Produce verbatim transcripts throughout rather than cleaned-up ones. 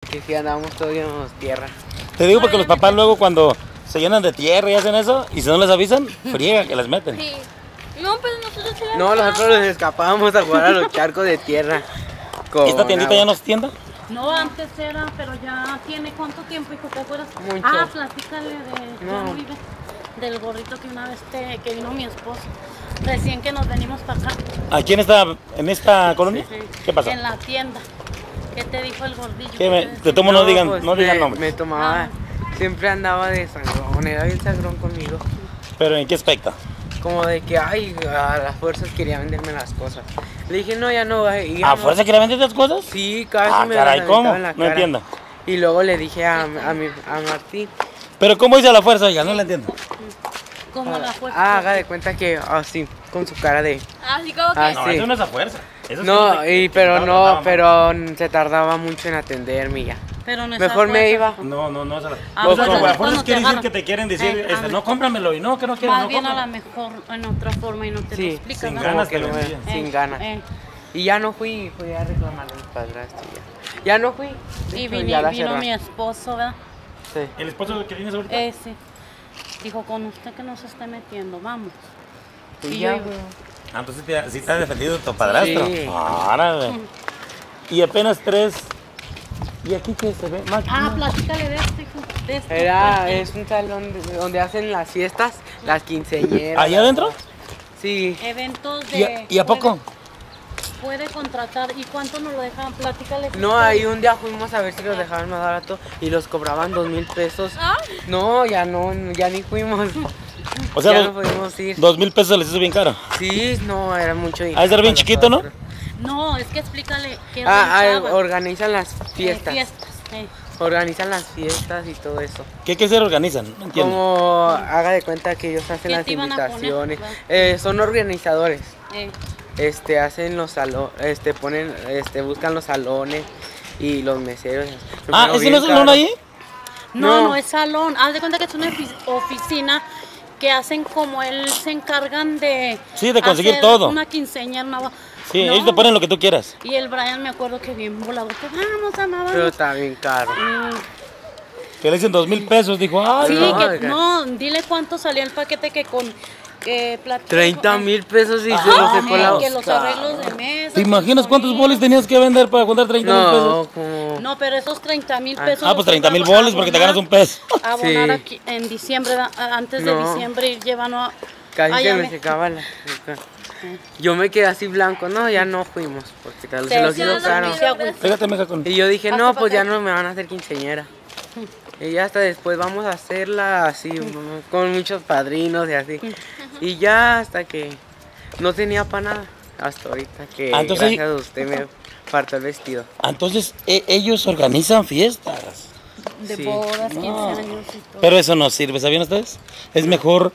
Que sí andábamos todos llenos de tierra. Te digo porque los papás luego cuando se llenan de tierra y hacen eso, y si no les avisan, friega que las meten. Sí. No, pero nosotros sí la No, nosotros nos escapábamos a jugar a los charcos de tierra. ¿Esta tiendita ya no es tienda? No, antes era, pero ya tiene cuánto tiempo, hijo, ¿te acuerdas? Mucho. Ah, platícale de No. ya no vive, del gorrito que una vez te, que vino mi esposo, recién que nos venimos para acá. ¿Aquí en esta, en esta colonia? Sí. ¿Qué pasó? En la tienda. ¿Qué te dijo el gordillo? ¿Qué me- ¿Qué te te tomo no digan, pues, no digan me, nombres. me tomaba, Ah. siempre andaba de sangrón, era bien sangrón conmigo. ¿Pero en qué aspecto? Como de que, ay, a las fuerzas quería venderme las cosas. Le dije, no, ya no, y ya ¿A no. fuerza quiere vender estas cosas? Sí, casi Ah, me caray, las ¿cómo? aventaba en la No cara. entiendo. Y luego le dije a, a, mi, a Martín, ¿Pero cómo dice a la fuerza? Ya no la entiendo. Como la fuerza. ah, haga de cuenta que así, con su cara de... Así como que. Ah, No, sí. eso no es a fuerza. Eso es No, que- y que pero no, no, no, no. pero se tardaba mucho en atenderme y ya. Pero no es Mejor a me fuerza. iba. No, no, no es a la Ah, Pues, pues, no, a cuando fuerzas te quiere decir agarran. que te quieren decir, Eh, este, ah, no, cómpramelo y no, que no quiero, Más no bien a la cómprame. mejor en otra forma y no te Sí, lo explican. sin ¿no? ganas. Como que te no lo me- decían. sin Eh, ganas. eh. Y ya no fui, fui a reclamarle a mis padrastros ya. Ya no fui. Y Pues vine- ya la vino cerraron. mi esposo, ¿verdad? Sí. ¿El esposo que tienes ahorita? Ese. Dijo, con usted que no se esté metiendo, vamos. Y Y ya, yo- güey. Ah, entonces te, sí te ha defendido tu padrastro. Sí. Árale. Y apenas tres. ¿Y aquí qué se ve? Más- Ah, platícale de este, hijo. De este. Era, es un salón de- donde hacen las fiestas, las quinceañeras. ¿Allá adentro? Sí. Eventos ¿Y a, de... y a poco? Puede, puede contratar. ¿Y cuánto nos lo dejan? Platícale. No, ahí un día fuimos a ver si los dejaban más barato y los cobraban dos mil pesos. Ah, No, ya no, ya ni fuimos. O sea, ya los- no pudimos ir. dos mil pesos les hizo bien caro. Sí, no, era mucho dinero. Ha de ser bien para chiquito, ¿no? nosotros. No, es que explícale que Ah, ah, rentaban, organizan las eh, fiestas. fiestas. eh. Organizan las fiestas y todo eso. ¿Qué, qué se organizan? No entiendo. Como haga de cuenta que ellos hacen ¿Qué las te iban a poner? invitaciones. Claro. Eh, son organizadores. Eh, Este, hacen los salones, este, ponen, este, buscan los salones y los meseros. Ah, Pero ¿ese bien no es el salón caro. ahí? No, No. no es salón. Haz de cuenta que es una ofi- oficina que hacen como él se encargan de... Sí, de conseguir hacer todo. Una quinceañera, una... bo- Sí, No. ellos te ponen lo que tú quieras. Y el Brian me acuerdo que bien volador, que vamos, Ana, vamos. Pero está bien caro. Mm, Que le dicen dos mil pesos. Dijo, ah, sí, no, que oiga. no, dile cuánto salía el paquete que con... Que platicó treinta con- mil pesos y se Ah, los secó la... que los arreglos de mesa. ¿te imaginas sus cuántos sonidos. bolis tenías que vender para juntar treinta mil No, pesos? como... No, pero esos treinta mil Ah. pesos... Ah, los pues treinta mil iba a bolis porque te abonar- ganas un peso. Abonar Sí. aquí en diciembre, da- antes de No. diciembre ir llevando a... Casi Ay, se ya me me- secaba la... Yo me quedé así blanco, no, ya no fuimos, porque tal Se se los hacía hizo la caro. noticia, güey. Fíjate, mija, con... Y yo dije, Hasta no, pa' pues ya acá. no me van a hacer quinceañera. Y ya hasta después vamos a hacerla así, con muchos padrinos y así. Y ya hasta que no tenía para nada, hasta ahorita que Ah, entonces- gracias a usted me faltó el vestido. Ah, entonces e- ellos organizan fiestas. De Sí. bodas, quince No. años y todo. Pero eso no sirve, ¿sabían ustedes? Es mejor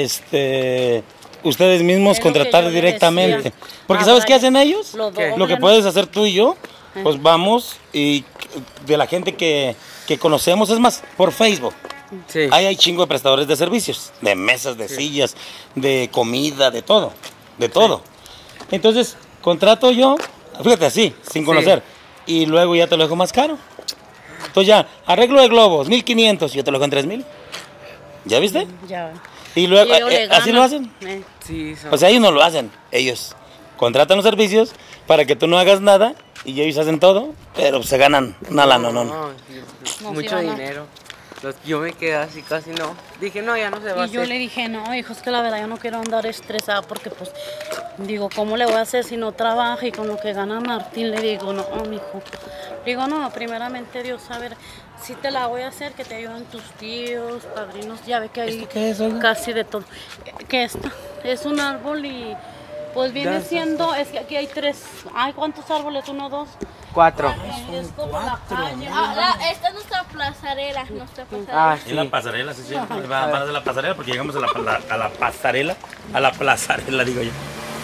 este ustedes mismos Es lo que contratar yo le directamente. decía. Porque Ah, ¿sabes qué vaya. hacen ellos? Lo ¿Qué? doblan. Lo que puedes hacer tú y yo, pues vamos y de la gente que, que conocemos, es más, por Facebook. Sí. Ahí hay chingo de prestadores de servicios, de mesas, de sillas, de comida, de todo, de todo. Entonces, contrato yo, fíjate así, sin conocer, y luego ya te lo dejo más caro. Entonces ya, arreglo de globos, mil quinientos, yo te lo dejo en tres mil. ¿Ya viste? Ya. Y luego, Y ellos eh, le así ganan. lo hacen. Eh. Sí, son- O sea, ellos no lo hacen, ellos contratan los servicios para que tú no hagas nada y ellos hacen todo, pero se ganan una lana, no, no. no, No, mucho sí van a- dinero. Los- yo me quedé así casi no. Dije, no, ya no se va a Y yo hacer. le dije, no, hijo, es que la verdad yo no quiero andar estresada porque pues, digo, ¿cómo le voy a hacer si no trabaja? Y con lo que gana Martín, le digo, no, mijo. Digo, no, primeramente Dios, a ver, si te la voy a hacer, que te ayuden tus tíos, padrinos, ya ve que hay ¿Esto qué es, oiga? casi de todo. Que esto es un árbol y pues viene Ya, siendo, es que aquí hay tres, ay, ¿cuántos árboles? Uno, dos. Cuatro. Es como la calle. Ah, la- esta es nuestra pasarela, nuestra pasarela. Ah, Y sí. la pasarela, sí, sí. Va a de la pasarela porque llegamos a la, la- a la pasarela, a la plazarela, digo yo.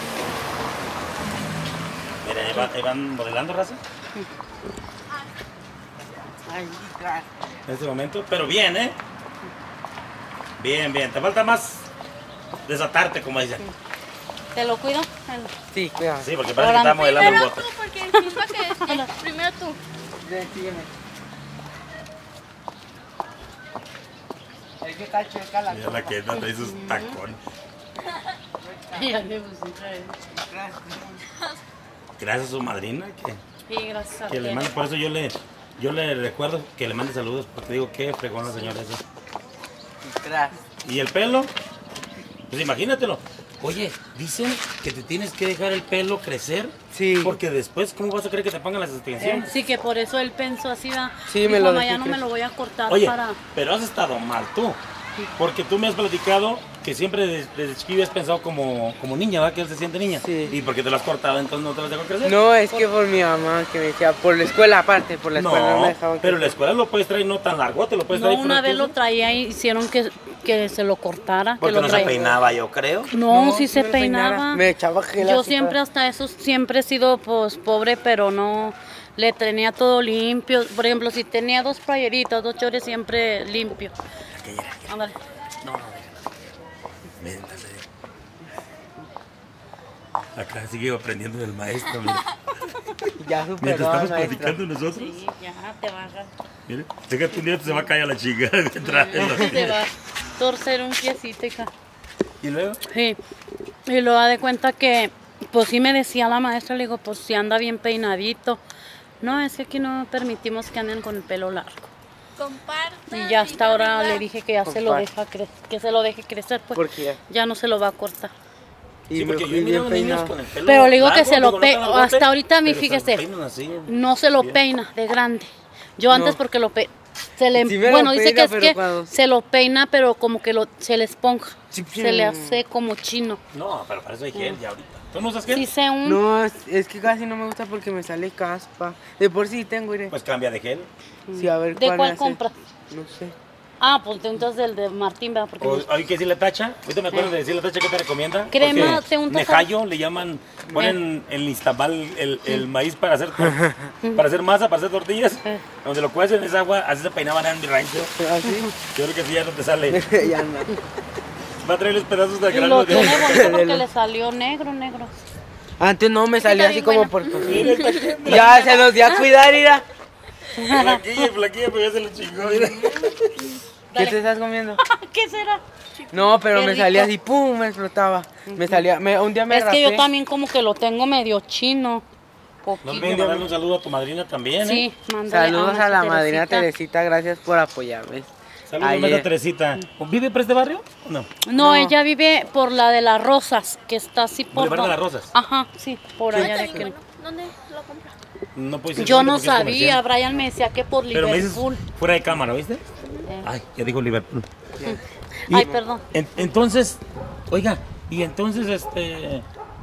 Mira, ahí van, ahí van modelando, raza. Ay, En este momento, pero bien, ¿eh? Bien, bien. Te falta más desatarte, como dicen. ¿te lo cuido? Sí, cuidado. Sí, porque parece que está modelando un Primero bote. tú, porque siento que es- primero tú. Sí, sígueme. Es que está chueca la Mira la que anda, trae sus tacones. Ya le pusiste ahí. Gracias a su madrina que, Sí, gracias a que le ti. mande. Por eso yo le, yo le recuerdo que le mande saludos, porque digo, qué fregón la señora esa. Gracias. ¿Y el pelo? Pues imagínatelo. Oye, dicen que te tienes que dejar el pelo crecer. Sí. Porque después, ¿cómo vas a creer que te pongan las extensiones? Sí, que por eso él pensó así, va. Sí, me Dijo, lo "Ma, dejé ya no me crecer". lo voy a cortar Oye, para... pero has estado mal tú. Porque tú me has platicado que siempre desde, desde chiquillo has pensado como, como niña, ¿va? Que él se siente niña. Sí. Y porque te lo has cortado, entonces no te lo has dejado crecer. No, es que por mi mamá que me decía, por la escuela aparte, por la escuela no, No, me dejaban pero en la crecer. escuela lo puedes traer no tan largo, te lo puedes No, traer. una vez frondoso. lo traía y hicieron que, que se lo cortara. Porque que lo no se traía. peinaba, yo creo. No, sí sí se me lo peinaba. peinaba. Me echaba gel Yo así siempre para- hasta eso, siempre he sido pues pobre, pero no le tenía todo limpio. Por ejemplo, si tenía dos playeritas, dos chores, siempre limpio. Aquella era- Ándale. No, no, déjala. Méntale. Acá sigue aprendiendo del maestro, mira. Ya Mientras superó estamos al maestro. platicando nosotros. Sí, ya te bajas. Mire, fíjate, un día se va a caer la chica mientras. Se va a torcer un piecito, hija. Y luego, Sí. Y luego da de cuenta que, pues sí me decía la maestra, le digo, pues si anda bien peinadito. No, es que aquí no permitimos que anden con el pelo largo. Compartan. Y ya hasta ahora arriba. le dije que ya se lo Comparte. deja cre- que se lo deje crecer, pues Porque ya. ya no se lo va a cortar. Y sí, me porque fui yo he bien mirado niños peinado. con el pelo Pero le digo que largo, se lo digo, no pe- tan largote, hasta ahorita, mi, pero se lo fíjese, peinan así. No se lo Bien. peina de grande. Yo antes No. porque lo pe se le Sí me lo bueno, dice peina, que es pero que cuando- se lo peina, pero como que lo se le esponja. Sí, Se le mm. hace como chino. No, pero para eso hay gel ya ahorita. ¿Tú no usas gel? Sí sé un No, es, es que casi no me gusta porque me sale caspa. De por sí tengo, iré. Pues cambia de gel. Sí, a ver ¿De cuál, cuál me hace. compras? No sé. Ah, pues entonces del de Martín, ¿verdad? Porque O, no- hay que decirle tacha. Ahorita me acuerdo de decirle tacha que te recomienda. Crema, Porque te untas a- Nejayo le llaman, ponen en el Iztabal el, el maíz para hacer, tor- para hacer masa, para hacer tortillas. Donde lo cuecen en esa agua, así se peinaban en mi rancho. Así. Yo creo que sí ya no te sale. ya no. Va a traer los pedazos de y lo grano de tiene bonito porque le salió negro, negro. Antes no me salía así bien como bueno. por Mira, está aquí. Ya se los di a cuidar, mira. Flaquilla, flaquilla, pero ya se lo chingó. Mira. ¿Qué te estás comiendo? ¿Qué será? No, pero Qué me salía rico. así, pum, me explotaba. Me salía, me, un día me Es que yo rapé. también como que lo tengo medio chino. No Poquito. olvides mandarle un saludo a tu madrina también, ¿eh? Sí, mándale Saludos a nuestra la madrina Teresita. Teresita, gracias por apoyarme. Saludos, Ayer. maestra Teresita. ¿Vive por este barrio o no? No, No. ella vive por la de las Rosas, que está así por... Boulevard de las Rosas. Ajá, sí, por allá Está de bien aquel. bueno. ¿Dónde lo compra? No puedo decir Yo dónde no porque es sabía, comercial. Brian me decía que por Pero me dices Liverpool. fuera de cámara, ¿viste? Eh. Ay, ya dijo Liverpool. Y- Ay, perdón. en- entonces, oiga, y entonces, este...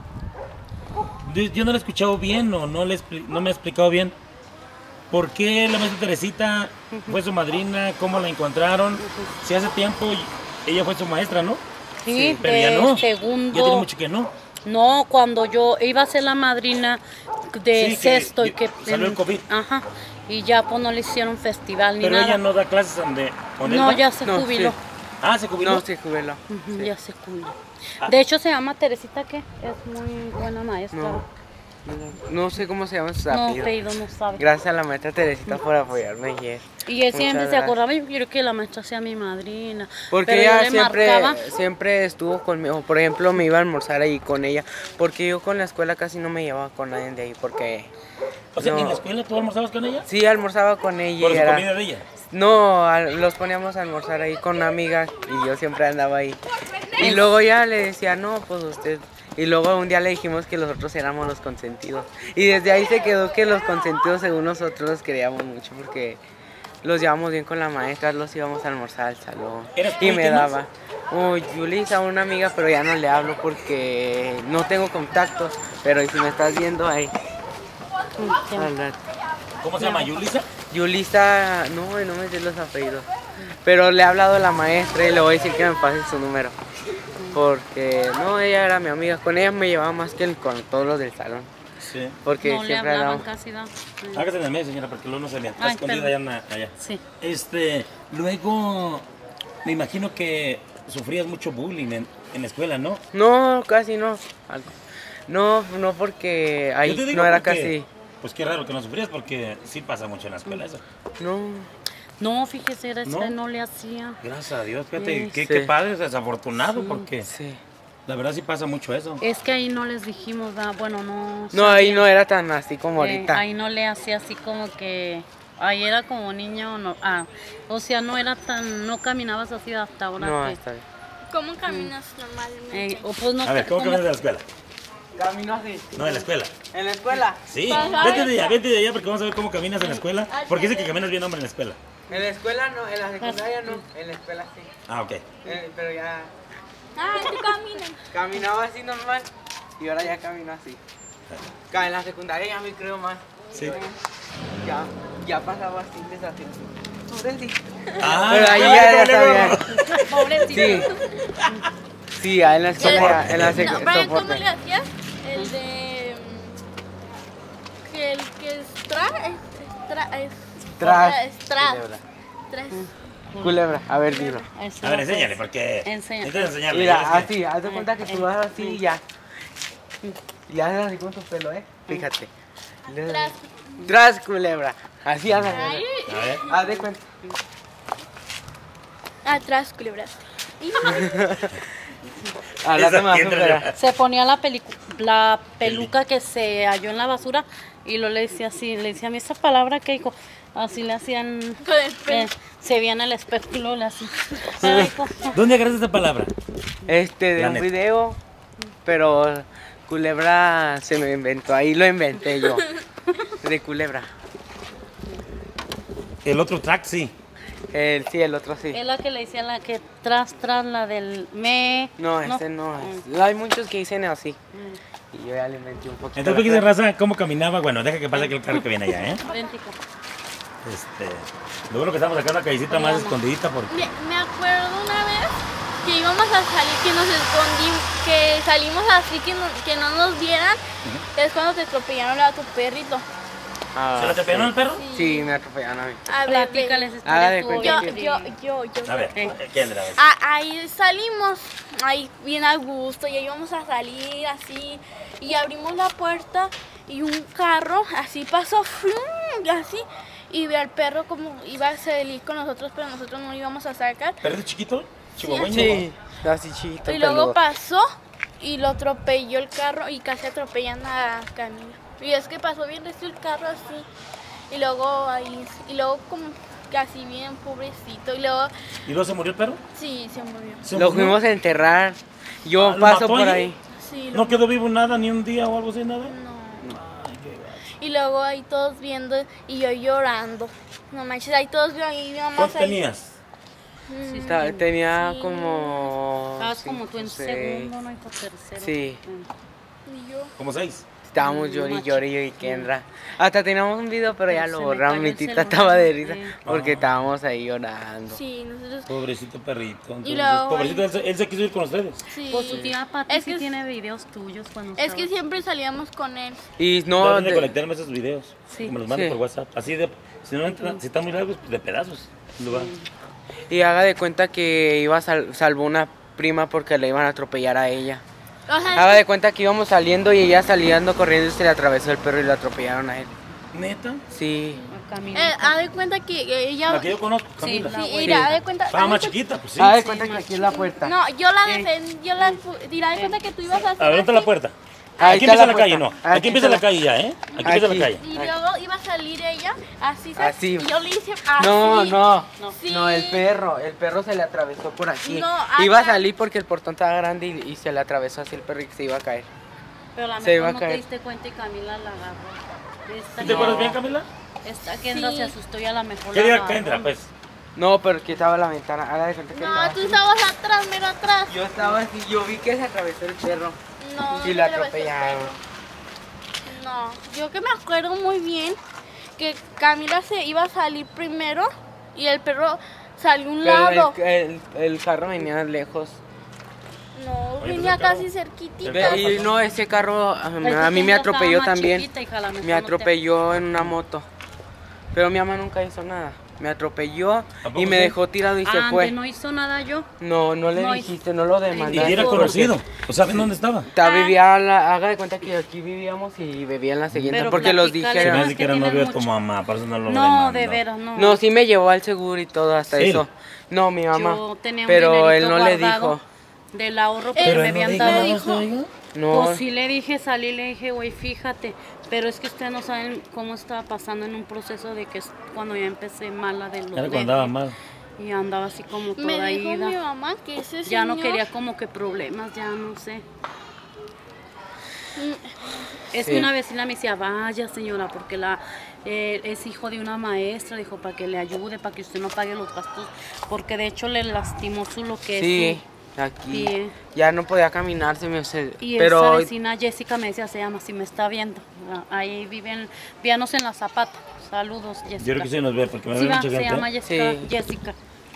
Yo, yo no le he escuchado bien o no, le he expli- no me ha explicado bien por qué la maestra Teresita fue su madrina, cómo la encontraron. Si hace tiempo ella fue su maestra, ¿no? Sí, Pero de ya no. segundo. Ya tiene mucho que no. No, cuando yo iba a ser la madrina de Sí, que sexto y y- que... salió el COVID. Ajá, y ya pues no le hicieron festival ni Pero nada. ella no da clases donde... donde No, él va. ya se No, jubiló. sí. Ah, se jubiló. No, se jubiló. Ujú, ya se jubiló. Ah. De hecho se llama Teresita, que es muy buena maestra. No. No, no sé cómo se llama su No, apellido. apellido no sabe. Gracias a la maestra Teresita por apoyarme ayer. Y él siempre Muchas se gracias. acordaba, yo quiero que la maestra sea mi madrina. Porque Pero yo ella le siempre, marcaba. siempre estuvo conmigo. Por ejemplo, me iba a almorzar ahí con ella. Porque yo con la escuela casi no me llevaba con nadie de ahí. Porque O sea, no. ¿en la escuela tú almorzabas con ella? sí almorzaba con ella. ¿Por y su era- comida de ella? No, al- los poníamos a almorzar ahí con una amiga y yo siempre andaba ahí. Y luego ya le decía, no, pues usted. Y luego un día le dijimos que nosotros éramos los consentidos. Y desde ahí se quedó que los consentidos según nosotros los queríamos mucho porque los llevamos bien con la maestra, los íbamos a almorzar al salón. ¿Eras tú Y y me quién más? daba. Uy, Yulisa, una amiga, pero ya no le hablo porque no tengo contactos. Pero si me estás viendo ahí, Sí. al rato. ¿Cómo se llama? ¿Yulisa? Yulisa, no, no me sé los apellidos. Pero le he hablado a la maestra y le voy a decir que me pase su número. Porque no, ella era mi amiga. Con ella me llevaba más que con todos los del salón. Sí. Porque No le siempre hablaban era. casi, ¿da? Hágase en el medio, señora, porque luego no se le está Ay, escondida perdón. allá, allá. Sí. Este, luego, me imagino que sufrías mucho bullying en, en la escuela, ¿no? No, casi no. Al- No, no porque ahí Yo te digo no era porque, casi. Pues qué raro que no sufrías, porque sí pasa mucho en la escuela eso. No. No, fíjese, era ese ¿No? no le hacía. Gracias a Dios, fíjate, Sí. qué, Sí. qué padre, desafortunado, porque Sí. la verdad sí pasa mucho eso. Es que ahí no les dijimos, ah, bueno, no. No, ahí sabían. no era tan así como Eh, ahorita. ahí no le hacía así como que. Ahí era como niño, no. Ah, o sea, no era tan. No caminabas así hasta ahora. No, que, está bien. ¿Cómo caminas normalmente? eh, o pues no. A ver, ¿cómo como- caminas de la escuela? Camino así. No, de la escuela. ¿En la escuela? Sí, Ajá. vete de allá, vete de allá porque vamos a ver cómo caminas en la escuela. Porque dice que caminas bien, hombre, en la escuela. En la escuela no, en la secundaria no, en la escuela sí. Ah, ok. Eh, pero ya Ah, tú caminas. caminaba así normal y ahora ya camino así. Ca- En la secundaria ya me creo más. Sí. Ya, ya pasaba así desafío. Pobrecito. Ah, Pero ahí no, ya, ya no, no, no. sabía. Pobrecito. Sí. Sí, ya en la escuela, en la No, secundaria. Brian, ¿cómo le hacías? El de... mm, Que el que es tra... Es, tra, es, Tras. es tras. Culebra. Tras. Culebra, a ver, dilo. Eso, A ver, pues. enséñale, porque. Enseña. Necesitas enseñarle. ya Mira, ves que- así, haz de cuenta que tú vas así y ya. Y haces así con tu pelo, ¿eh? Fíjate. Tras. Tras, culebra. Así haces. Ay, A ver. Haz de cuenta. atrás, culebras. Ahora Esa te me vas a tiene superar. la- Se ponía la, pelicu- la peluca que se halló en la basura y lo le decía así, le decía a mí esa palabra que dijo, así le hacían, Con el pelo. eh, se veía en el espejo y luego le hacía. Ay, hijo. ¿Dónde agarras esta palabra? Este, de La un neta. video, pero culebra se me inventó, ahí lo inventé yo. De culebra. El otro track, sí. El, sí, el otro sí. Es la que le decía la que tras, tras, la del me. No, este no es. Hay muchos que dicen así. Y yo ya le inventé un poquito. Entonces, fíjese, raza, cómo caminaba. Bueno, deja que pase aquel carro que viene allá, ¿eh? Idéntico. Este. Lo bueno que estamos acá en una callecita más escondidita porque. Me, me acuerdo una vez que íbamos a salir, que nos escondimos, que salimos así que no, que no nos vieran. Es cuando te atropellaron a tu perrito. Ah, ¿Se lo atropellaron al perro? Sí, me atropellaron a mí. A ver, Platícales esta Haga de historia, cuenta Yo, que- estuvo yo, bien. yo, yo. A ver, ¿quién era? Ah, ahí salimos, ahí bien a gusto, y ahí íbamos a salir así, y abrimos la puerta y un carro así pasó, ¡frum! Y así, y ve al perro como iba a salir con nosotros, pero nosotros no lo íbamos a sacar. ¿Perro chiquito? Chihuahueño. Sí, así chiquito. Y luego peludo. pasó y lo atropelló el carro y casi atropellan a Camila. Y es que pasó bien recio el carro así, y luego ahí, y luego como casi bien pobrecito, y luego, ¿Y luego se murió el perro? sí, se murió. ¿Se Lo murió? fuimos a enterrar. Yo Ah, ¿lo paso mató por ahí? ahí. Sí, lo ¿No quedó vivo nada, ni un día o algo así, nada? No. Y luego ahí todos viendo y yo llorando. No manches, ahí todos viendo ahí nada más ¿Cuánto ahí. tenías? Mm, Ta- Tenía Sí. como. Estabas como tú en cinco, segundo, seis. ¿no? Y por tercero. Sí. Mm. Y yo. ¿Como seis? Estábamos Mm, llori, más llori, yo y Kendra. Hasta teníamos un video, pero ya Se lo me borramos. cayó Mi el tita celular, estaba de risa eh. porque Ah. estábamos ahí llorando. Sí, nosotros. Pobrecito perrito. Entonces, luego pobrecito, él, se- él se quiso ir con ustedes. Sí. Pues tu tía Pati Es sí que- tiene videos tuyos cuando Es que estabas- siempre salíamos con él. Y No, no. deben de de- conectarme esos videos. Sí. Que me los manden Sí. por WhatsApp. Así de. Si no entran, si están muy largos, pues de pedazos. Lo va- Y haga de cuenta que iba a sal- salvó una prima porque le iban a atropellar a ella. O sea, Haga de cuenta que íbamos saliendo y ella saliendo corriendo y se le atravesó el perro y lo atropellaron a él. ¿Neta? Sí. a caminar. eh, haz de cuenta que ella. La que yo conozco, Sí, Camila. la- Sí, mira, haz de cuenta. Estaba haz de más cuenta- chiquita, pues sí. Haga de A cuenta que más aquí es la puerta. No, yo la Eh. defendí, yo la. pu- Mira, haz de cuenta que tú ibas a hacer. ver, ¿dónde está la así, puerta? Ahí Aquí está empieza la la calle, no. puerta. Aquí Aquí empieza está la calle ya, ¿eh? Aquí empieza la Aquí. calle. Y luego iba a salir ella, así, ¿sabes? Así. Y yo le hice así. No, no, No. Sí. no, el perro, el perro se le atravesó por aquí. No, iba a acá. salir porque el portón estaba grande y, y se le atravesó así el perro y se iba a caer. Pero a lo se iba mejor a no te caer. diste cuenta y Camila la agarró. Esta, ¿Sí ¿Te acuerdas no. bien, Camila? Esta Kendra Sí. se asustó y a lo mejor ¿Qué la día agarró. que entra, pues? No, pero que estaba la ventana, haga de cuenta que estaba No, tú así. estabas atrás, mero atrás. Yo estaba así, yo vi que se atravesó el perro No, no y te lo atravesó el atropellaron. perro. No, yo que me acuerdo muy bien que Camila se iba a salir primero y el perro salió a un Pero lado. el, el, el carro venía lejos. No, Oye, venía pues el casi carro- cerquitita. el carro Y no, ese carro a, Es que a mí me Kendra estaba atropelló más también. chiquita, hija, a lo mejor Me no te- atropelló en una moto. Pero mi mamá nunca hizo nada. me atropelló poco y me sí? dejó tirado y se Ande, fue. no hizo nada yo. No, no le No, dijiste, no lo ¿Y demandaste. era conocido? ¿O saben dónde estaba? Ta, vivía, la- haga de cuenta que aquí vivíamos y vivía en la siguiente, Pero porque los platícale, Se me dijeron. hace que era tienen novio de tu mucho. mamá, por eso no lo No, demandó. de veras, no. No, sí me llevó al seguro y todo, hasta Sí. eso. No, mi mamá. Yo tenía un pero él dinerito no le guardado dijo. del ahorro que Pero me él no habían dijo dado. nada, dijo. oiga. No, Pues sí le dije, salí, le dije, güey, fíjate, pero es que ustedes no saben cómo estaba pasando en un proceso de que es cuando ya empecé mala de los Era cuando nervios. andaba mal. Y andaba así como Me toda dijo ida. mi mamá que ese Ya no señor- quería como que problemas, ya no sé. Mm, Es Sí. que una vecina me decía, vaya señora, porque la eh, es hijo de una maestra, dijo, para que le ayude, para que usted no pague los gastos, porque de hecho le lastimó su lo que sí, es. aquí. Sí. Ya no podía caminar, se me se- Y pero esa vecina Jessica me decía, se llama, si me está viendo. Ahí viven, víanos en la Zapata. Saludos, Jessica. Yo creo que sí nos ve porque me Sí, ve va, mucha se gente. llama Jessica. Sí. Jessica.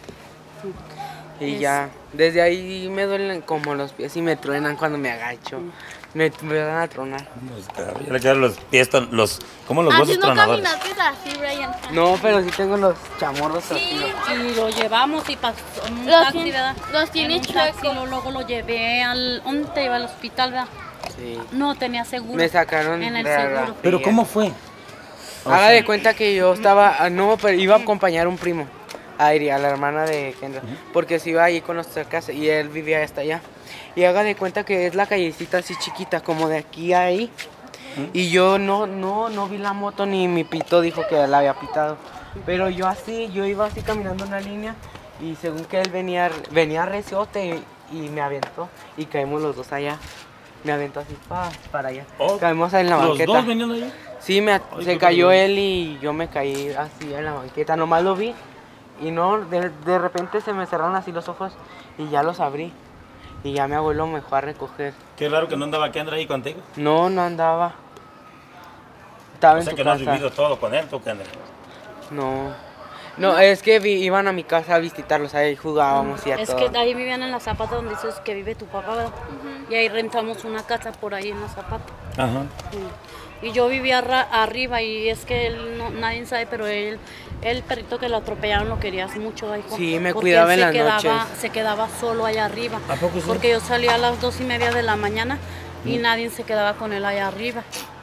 y es- ya, desde ahí me duelen como los pies y me truenan cuando me agacho. Me, me van a tronar. Pues, claro, ya le quedaron los pies, ton- los, ¿cómo los Así huesos no tronadores? caminaste así, Brian. No, pero sí tengo los chamorros así. Sí, Y lo llevamos y pasó en un Los taxi, tiene- ¿verdad? los tiene En un taxi, chuecos. lo- luego lo llevé al... ¿Dónde te iba? Al hospital, ¿verdad? Sí. No, tenía seguro. Me sacaron en el de la- seguro. Pero ¿cómo fue? Haga de cuenta que yo estaba, ah, no, pero iba a acompañar a un primo, a Iri, a la hermana de Kendra, porque se iba ahí con nuestra casa y él vivía hasta allá. Y haga de cuenta que es la callecita así chiquita, como de aquí a ahí. Y yo no, no, no vi la moto ni mi pito dijo que la había pitado. Pero yo así, yo iba así caminando en una línea y según que él venía, venía reciote y, y me aventó y caímos los dos allá. Me aventó así pa, para allá. Oh, Caímos en la ¿Los banqueta. dos venían allá? Sí, me, Ay, se qué cayó peligro. él y yo me caí así en la banqueta. Nomás lo vi y no, de, de repente se me cerraron así los ojos y ya los abrí. Y ya mi abuelo me fue a recoger. Qué raro que no andaba Kendra ahí contigo. No, no andaba. Estaba O en sea su que no has casa. vivido todo con él, tú, Kendra. No. No, es que vi- iban a mi casa a visitarlos, ahí jugábamos y a Es todo. que ahí vivían en la Zapata donde dices que vive tu papá, ¿verdad? Y ahí rentamos una casa por ahí en la Zapata. Ajá. Y yo vivía arra- arriba y es que él no- nadie sabe, pero él, el perrito que lo atropellaron lo querías mucho, ahí. Sí, me porque cuidaba él en se las quedaba, noches. Se quedaba solo allá arriba. ¿A poco sí? Porque yo salía a las dos y media de la mañana y nadie se quedaba con él allá arriba.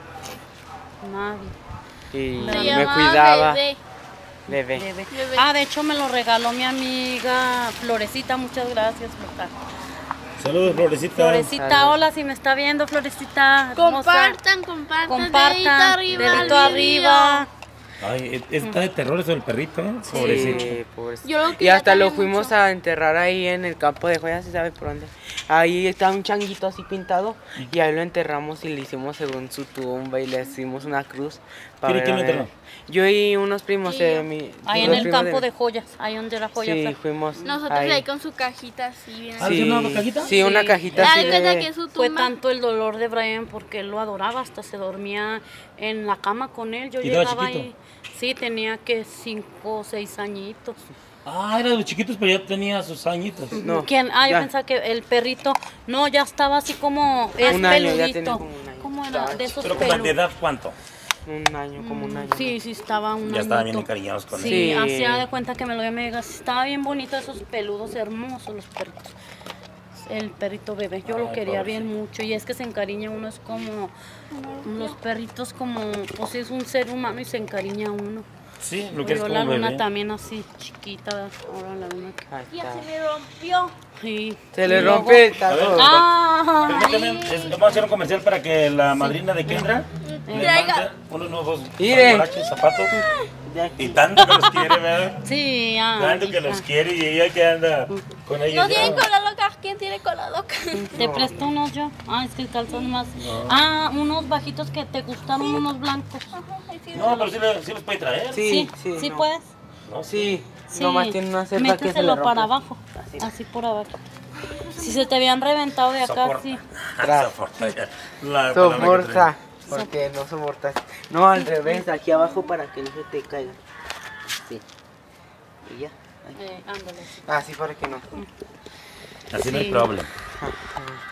Nadie. Y Se me llamaba cuidaba. Bebé. Bebé. Bebé. Bebé. Ah, de hecho me lo regaló mi amiga Florecita, muchas gracias, Florecita. Saludos, Florecita. Florecita, Saludos. hola, si me está viendo, Florecita. hermosa. Compartan, compartan, Compartan, dedito arriba. dedito al arriba. Ay, es- está de terror eso del perrito, ¿eh? Pobrecito. Sí, pobrecito. Yo lo Y quería hasta lo también fuimos mucho. a enterrar ahí en el campo de joyas, ¿se sabe por dónde? Ahí está un changuito así pintado y ahí lo enterramos y le hicimos según su tumba y le hicimos una cruz. para ¿Quién- quién ver lo a ver. enterró? Yo y unos primos Sí, de yo. mi... Ahí en unos el primos campo de mi- joyas, ahí donde la joya Sí, está. fuimos Nosotros ahí, con su cajita así bien. Ah, así. ¿sí, una cajita? Sí, una Sí. cajita Ya así de cuenta de... que es su Fue tumba. tanto el dolor de Brian porque él lo adoraba, hasta se dormía en la cama con él. Yo ¿Y estaba llegaba chiquito? ahí, sí, tenía que cinco o seis añitos. Ah, era de los chiquitos, pero ya tenía sus añitos. No, ¿Quién? Ah, yo ya. pensaba que el perrito, no, ya estaba así como, es Un año, ya peludito. tenía como un año. ¿Cómo era? Estaba De esos Pero como de peludos. edad, ¿cuánto? Un año, como un año. Sí, sí, estaba un Ya estaban bien añito. encariñados con Sí, él. Sí. hacía de cuenta que me lo dio mi amiga. Estaba bien bonito esos peludos hermosos, los perritos. El perrito bebé, yo lo Ay, quería pobrecito. bien mucho. Y es que se encariña uno, es como los perritos, como, pues es un ser humano y se encariña uno. Sí, lo que es Yo como la un luna bebé. también así, chiquita, ahora la luna. Ahí Ya está. se me rompió. Sí. Se le Y luego- rompe el A ver. tazo. ¡Ah! Permíteme, es- vamos a hacer un comercial para que la madrina de Kendra le Traiga. mande unos nuevos Mire. guaraches, zapatos. Y tanto que los quiere, ¿verdad? Sí, ah, Tanto que hija. los quiere y ella que anda con ellos. No tienen ya. cola loca. ¿Quién tiene cola loca? Te presto unos yo. Ah, es que el calzón más. Ah, unos bajitos que te gustaron, unos blancos. No, pero sí, le- sí los puede traer. Sí, sí, sí no. puedes. No, Sí, Sí. nomás tiene una cerda que se le Méteselo rompe. para abajo, así por abajo. Si se te habían reventado de acá, Soporta. sí. Tras. Soporta. ya. La palabra que Soporta. Porque no soportas. No, al revés, aquí abajo para que no se te caiga. Sí. Y ya. Ahí. Eh, ándale. sí. Así para que no. trae. Así no hay Sí. problema.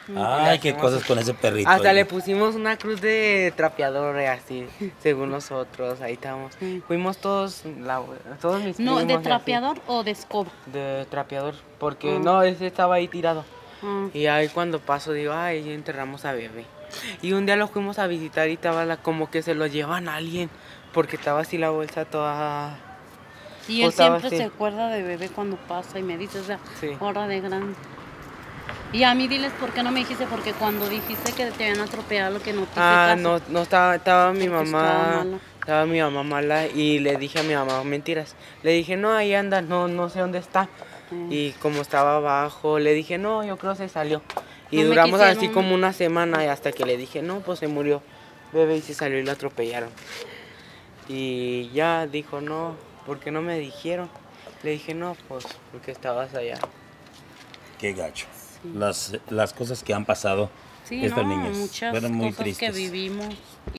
Ay, qué cosas con ese perrito. Hasta oye. le pusimos una cruz de trapeador, eh, así, según nosotros, ahí estamos. Fuimos todos, la, todos mis No, primos. ¿de y así. trapeador o de escoba? De trapeador, porque Ah. no, ese estaba ahí tirado. Ah. Y ahí cuando paso digo, ay, ya enterramos a bebé. Y un día lo fuimos a visitar y estaba la, como que se lo llevan a alguien, porque estaba así la bolsa toda... Y él Pues estaba siempre así. se acuerda de bebé cuando pasa y me dice, o sea, Sí. hora de grande. Y a mí diles por qué no me dijiste, porque cuando dijiste que te habían atropellado, lo que no te hice Ah, caso. no, no estaba, estaba mi Porque mamá, estaba mala. estaba mi mamá mala y le dije a mi mamá mentiras. Le dije, no, ahí anda, no, no sé dónde está. Mm. Y como estaba abajo, le dije, no, yo creo se salió. Y No me duramos así quisieron- como una semana y hasta que le dije, no, pues se murió bebé y se salió y lo atropellaron. Y ya dijo, no, ¿por qué no me dijeron? Le dije, no, pues porque estabas allá. Qué gacho. Las, las cosas que han pasado Sí, estos no, niños muchas fueron muy cosas tristes. que vivimos.